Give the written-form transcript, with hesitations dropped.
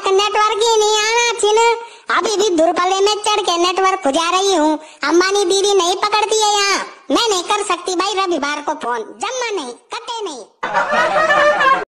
Network ही नहीं आना छिन। अभी भी दुर्बले में चढ़ के नेटवर्क खुजा रही हूँ। अंबानी दीदी नहीं पकड़ती है यहाँ। मैं नहीं कर सकती भाई रविवार को फोन, जम्मा नहीं, कटे नहीं।